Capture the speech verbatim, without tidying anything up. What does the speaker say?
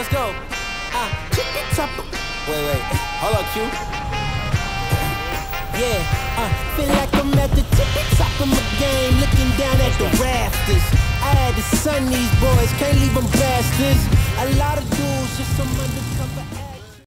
let's go. Uh, tippy top. Wait, wait. Hold up, Q. Yeah, uh, feel like I'm at the tippy top of my game, looking down at the rafters. I had to sun these boys, can't leave them bastards. A lot of dudes, just some undercover ass.